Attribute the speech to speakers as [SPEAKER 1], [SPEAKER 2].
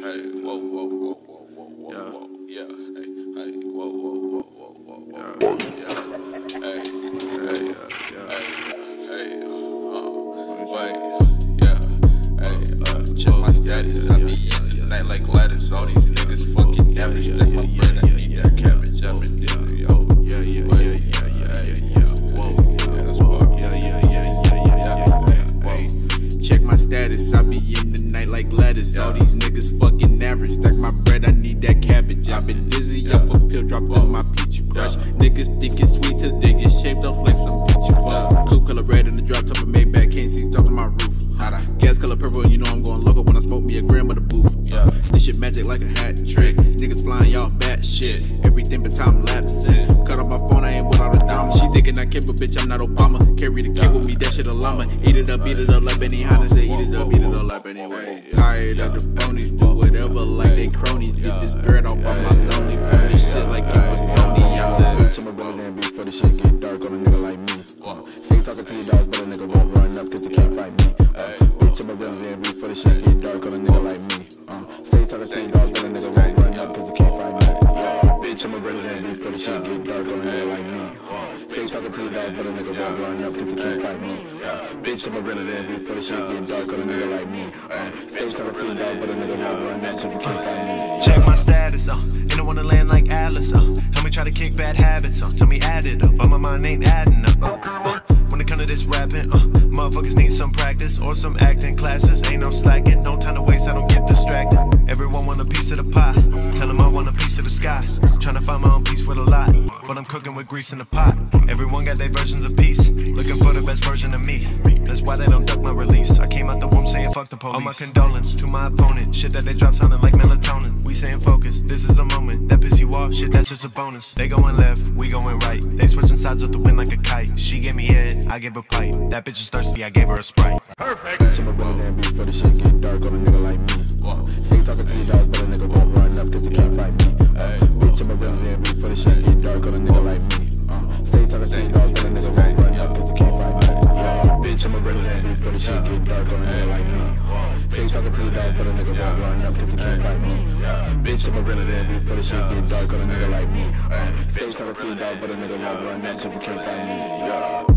[SPEAKER 1] Hey, whoa, whoa, whoa, whoa, whoa, whoa, whoa, yeah, hey, whoa, whoa, whoa, whoa, whoa, whoa, yeah, hey, wait, yeah, hey, check my status, I be in the night like Gladys, all these niggas fucking average, stack my bread, I need that cabbage, I've been there, yo,
[SPEAKER 2] check my status, I be in the night like Gladys. All these niggas fucking average. Stack my bread, I need that cabbage. I been dizzy, up a pill, drop on my peachy crush. Niggas think it's sweet till they get shaped up like some peachy fuzz. Coupe color red in the drop top of Maybach, can't see stuff on my roof. Gas color purple, you know I'm going loco when I smoke me a gram of the booth. This shit magic like a hat trick. Niggas flying y'all bat shit. Everything but time lapsing. Cut off my phone, I ain't without a drama. She thinking I care, but bitch, I'm not Obama. Carry the kid with me, that shit a llama. Eat it up like Benny Hanna say, eat it up like Benny Way. Tired of the phonies, do whatever like they cronies. Get this bread off by my lonely. From this shit like it was Sony. I'm that bitch, I'ma run it and beat for the shit get dark on a nigga like me. Stay talking to your dogs, but a nigga won't run up cause they can't fight me. Bitch, I'ma run it and beat for the shit get dark on a nigga like me. Stay talking to your dogs, but a nigga won't run up cause they can't fight me. Bitch, I'ma run it and beat for the shit get dark on a nigga like me. Stay talking to your dogs, but a nigga won't run up cause they can't fight me. Bitch, I'ma run it and beat for the shit get dark on a nigga like me. Stay talking to your dogs, but a nigga won't run up cause they can't fight me.
[SPEAKER 3] Check my status, in the wonderland like Alice, help me try to kick bad habits, tell me add it up, but my mind ain't adding up, when it come to this rapping, motherfuckers need some practice or some acting classes, ain't no slacking, no time to waste, I don't get distracted, everyone want a piece of the pie, tell them I want a piece of the sky, trying to find my own piece with a lot, but I'm cooking with grease in the pot, everyone got their versions of peace, looking for the best version of me, that's why they don't duck my release, I came out the womb saying fuck the police, all my condolence to my opponent, shit that they drop sounding like melatonin, we saying focus, this is the moment, that piss you off, shit that's just a bonus, they going left, we going right, they switching sides with the wind like a kite, she gave me head, I gave her pipe, that bitch is thirsty, I gave her a Sprite.
[SPEAKER 2] Perfect. Bitch, I'ma run it and beat for the shit get dark on a nigga like me. Stay talking to your dogs, but a nigga won't run up cause they can't fight me. Bitch, I'ma run it and beat for the shit get dark on a nigga like me. Stay talking to your dogs, but a nigga won't run up cause they can't fight me. Bitch, I'ma run it and beat for the shit get dark on a nigga like me. Stay talking to your dogs, but a nigga won't run up cause they can't fight me. Bitch, I'ma run it and beat for the shit get dark on a nigga like me. Stay talking to your dogs, but a nigga won't run up cause they can't fight me.